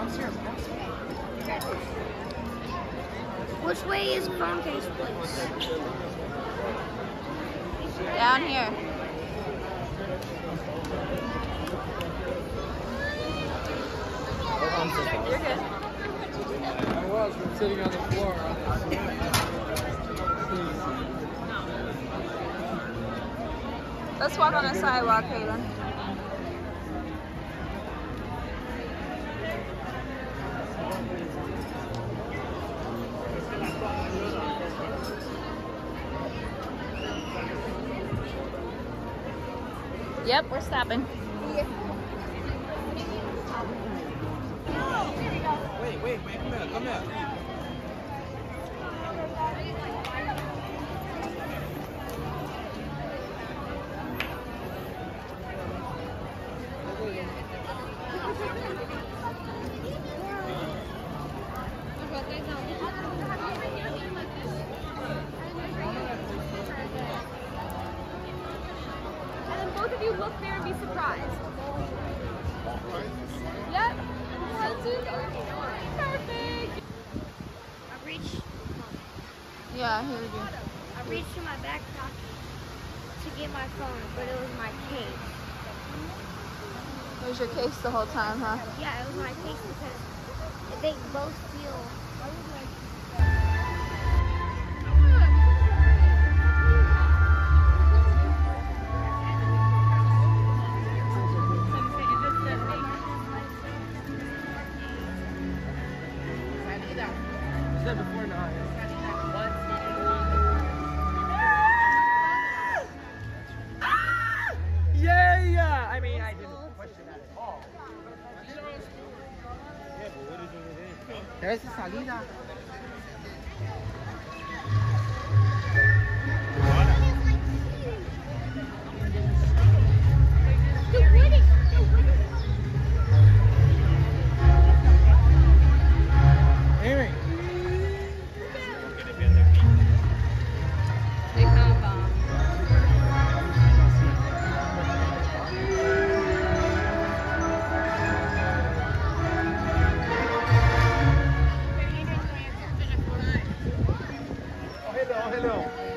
Which way is phone case, please? Down here. You're good. I was sitting on the floor. Let's walk on the sidewalk, Hayden. Yep, we're stopping. Wait, come here. Both of you look there and be surprised. Yep. 1, 2, 3. Perfect. I reached. Yeah, here we go. I reached in my back pocket to get my phone, but it was my case. It was your case the whole time, huh? Yeah, it was my case because they both feel. Said before now. Yeah! I mean, I didn't question that at all. There's the salida. Amy. They come bomb. Oh, hello.